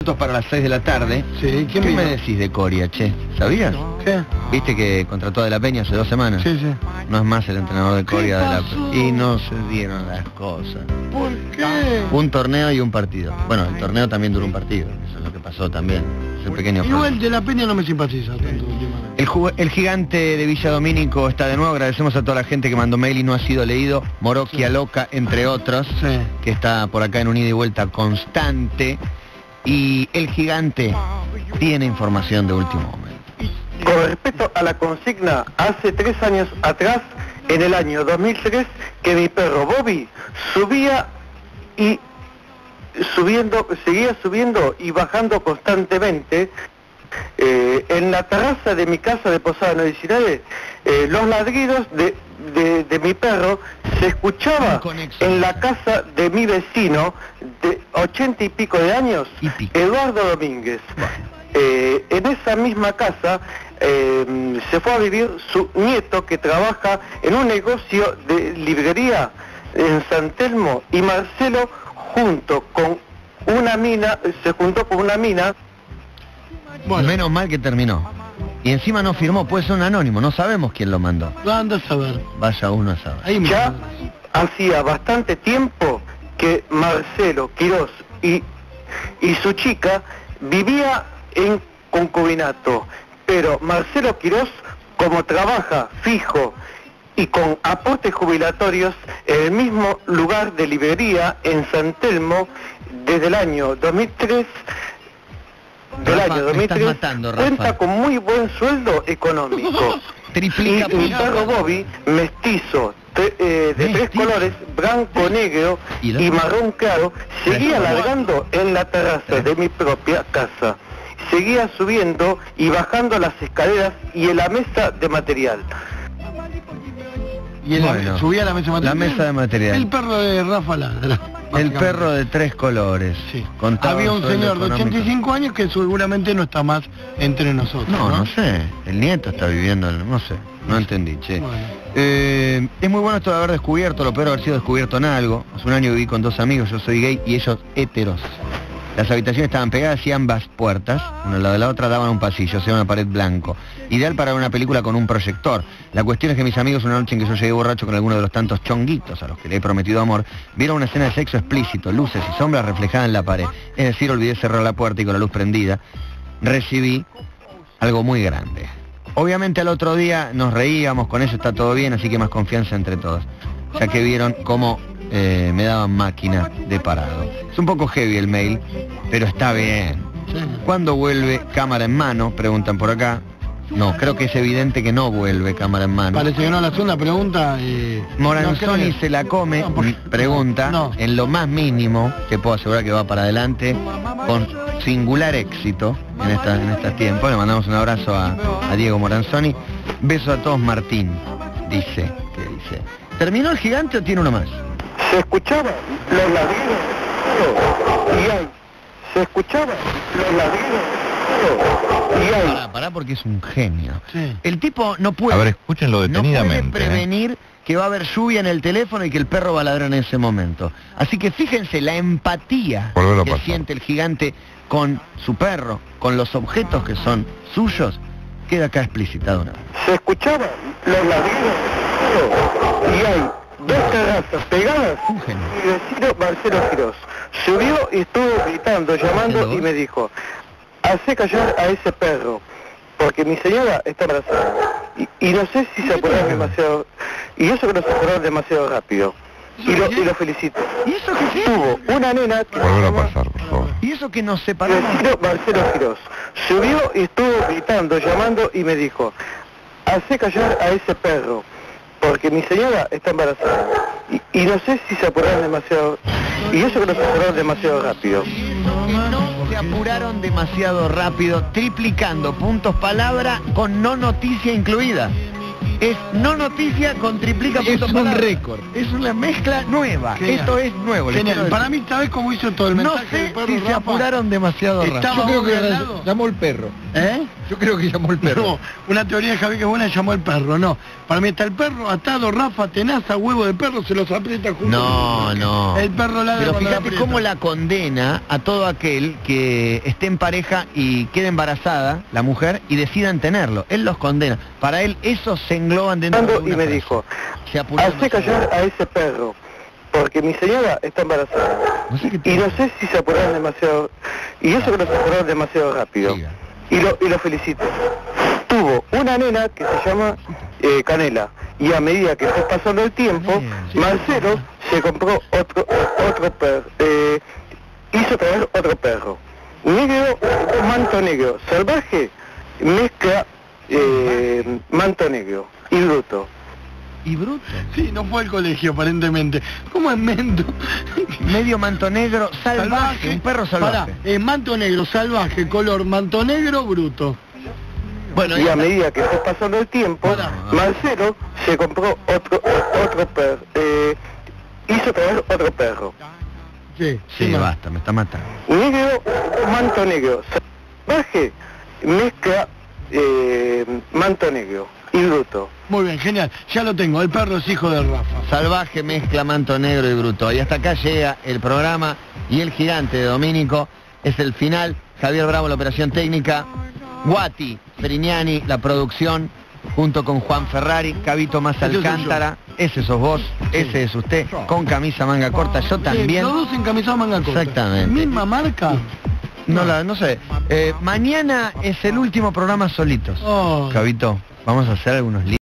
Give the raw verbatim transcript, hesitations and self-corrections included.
para las seis de la tarde. Sí, ¿Qué vino? me decís de Coria, che? ¿Sabías? ¿Qué? ¿Viste que contrató a De la Peña hace dos semanas? Sí, sí. No es más el entrenador de Coria ¿Qué de la pasó? Y no se dieron las cosas. ¿Por qué? Un torneo y un partido. Bueno, el torneo también duró un partido. Eso es lo que pasó también. Es el pequeño Igual De la Peña no me simpatiza tanto últimamente. El, ju- el gigante de Villa Domínico está de nuevo. Agradecemos a toda la gente que mandó mail y no ha sido leído. Moroquia Sí. Loca, entre otros, Sí. que está por acá en un ida y vuelta constante. Y el gigante tiene información de último momento. Con respecto a la consigna, hace tres años atrás, en el año dos mil tres, que mi perro Bobby subía y subiendo, seguía subiendo y bajando constantemente. Eh, en la terraza de mi casa de Posada noventa y nueve, eh, los ladridos de, de, de mi perro se escuchaba en la casa de mi vecino de ochenta y pico de años, Y pico. Eduardo Domínguez. Eh, en esa misma casa eh, se fue a vivir su nieto, que trabaja en un negocio de librería en San Telmo, y Marcelo junto con una mina, se juntó con una mina. Bueno, Menos mal que terminó. Y encima no firmó, puede ser un anónimo, no sabemos quién lo mandó. anda a saber. Vaya uno a saber. Ahí me Ya hacía bastante tiempo que Marcelo Quirós y, y su chica vivía en concubinato, pero Marcelo Quirós, como trabaja fijo y con aportes jubilatorios en el mismo lugar de librería en San Telmo desde el año dos mil tres, del Rafa, año me dos mil estás tres, matando, Rafa. cuenta con muy buen sueldo económico. Y Triplica mi puntos. perro Bobby, mestizo, tre- eh, de tres Mestizo. colores, blanco, negro ¿Y y, la- marrón claro, seguía Eso. largando en la terraza de mi propia casa. Seguía subiendo y bajando las escaleras y en la mesa de material. Y él Bueno, subía a la mesa de la material. mesa de material. El perro de Rafa Ladra. El básicamente. perro de tres colores. Sí. Contaba Había un sueldo señor de económico. ochenta y cinco años que seguramente no está más entre nosotros. No, No, no sé. El nieto está viviendo, en- no sé. No entendí, che. Bueno. Eh, es muy bueno esto de haber descubierto, lo peor haber sido descubierto en algo. Hace un año viví con dos amigos, yo soy gay y ellos héteros. Las habitaciones estaban pegadas y ambas puertas, una al lado de la otra, daban a un pasillo, o sea, una pared blanco. Ideal para ver una película con un proyector. La cuestión es que mis amigos, una noche en que yo llegué borracho con alguno de los tantos chonguitos a los que le he prometido amor, vieron una escena de sexo explícito, luces y sombras reflejadas en la pared. Es decir, olvidé cerrar la puerta y con la luz prendida recibí algo muy grande. Obviamente al otro día nos reíamos, con eso está todo bien, así que más confianza entre todos. Ya que vieron cómo eh, me daban máquina de parado. Es un poco heavy el mail, pero está bien. Sí. ¿Cuándo vuelve cámara en mano? Preguntan por acá. No, creo que es evidente que no vuelve cámara en mano. Parece que no, la segunda pregunta... Eh, Moranzoni no creo. se la come, No, porque- pregunta, no. en lo más mínimo, te puedo asegurar que va para adelante, con singular éxito en, esta, en estos tiempos. Le mandamos un abrazo a, a Diego Moranzoni. Beso a todos, Martín, dice, que dice. ¿Terminó el gigante o tiene uno más? Se escuchaban los ladridos y ahí. Se escuchaban los ladridos y ahí. Pará, pará porque es un genio. Sí. El tipo no puede... A ver, escúchenlo No detenidamente. puede prevenir que va a haber lluvia en el teléfono y que el perro va a ladrar en ese momento. Así que fíjense la empatía Volver a que pasar. siente el gigante con su perro, con los objetos que son suyos, queda acá explicitado una vez. Se escuchaban los ladridos y hay dos terrazas pegadas. Un genio. Mi vecino Marcelo Quirós subió y estuvo gritando, llamando ¿Haciendo y vos? me dijo: hacé callar a ese perro, porque mi señora está embarazada. Y, y no sé si se apuraron demasiado, y eso que no se apuraron demasiado rápido. Y lo, y lo felicito. ¿Y eso qué es? Tuvo una nena que se Volver a llama pasar, por favor. ¿Y eso que nos mi separamos? vecino Marcelo Quirós subió y estuvo gritando, llamando y me dijo: hacé callar a ese perro, porque mi señora está embarazada. Y, y no sé si se apuraron demasiado, y eso que no se apuraron demasiado rápido. Que no se apuraron demasiado rápido, triplicando puntos palabra con no noticia incluida. Es no noticia con triplica Es puntos un palabra. récord. Es una mezcla nueva. Genial. Esto es nuevo. les Genial. quiero Para decir. mí, ¿sabes cómo hizo todo el No mensaje sé del perro, si se Rafa? apuraron demasiado Estaba rápido. Bobby al lado. Llamó el perro. ¿Eh? Yo creo que llamó el perro. No, una teoría de Javier que es buena, llamó el perro, no. Para mí está el perro atado, Rafa, tenaza, huevo de perro, se los aprieta juntos. No, no. El perro ladra. Pero cuando fíjate lo cómo aprieta. la condena a todo aquel que esté en pareja y quede embarazada, la mujer, y decidan tenerlo. Él los condena. Para él, esos se engloban dentro de una Y me frase. dijo, Se apuró hace demasiado. callar a ese perro, porque mi señora está embarazada. No sé qué Y tiene. no sé si se apuraron demasiado, y eso que no se apuraron demasiado rápido. Siga. Y lo, y lo felicito. Tuvo una nena que se llama eh, Canela, y a medida que fue pasando el tiempo, Canela, sí. Marcelo se compró otro otro perro, eh, hizo traer otro perro. Negro, manto negro, salvaje, mezcla eh, manto negro y bruto. Y bruto. Sí, no fue al colegio, aparentemente. ¿Cómo es mento? Medio manto negro, salvaje, un perro salvaje. Pará, eh, manto negro, salvaje, color manto negro, bruto. Bueno, Y ya a está. medida que fue pasando el tiempo, Pará. Marcelo se compró otro otro perro, eh, hizo traer otro perro. Sí, Sí, más? basta, me está matando. Negro, manto negro, salvaje, mezcla eh, manto negro y bruto. Muy bien, genial. Ya lo tengo, el perro es hijo de Rafa. Salvaje mezcla manto negro y bruto. Y hasta acá llega el programa y el gigante de Domínico. Es el final. Javier Bravo, la operación técnica. Guati, Frignani, la producción, junto con Juan Ferrari, Cabito Más Ese soy Alcántara. Ese sos vos, ese es usted, con camisa manga corta, yo también. Los dos encamisados manga corta. Exactamente. Misma marca. No, la, no sé. Eh, mañana es el último programa solitos. Oh. Cabito, vamos a hacer algunos libros.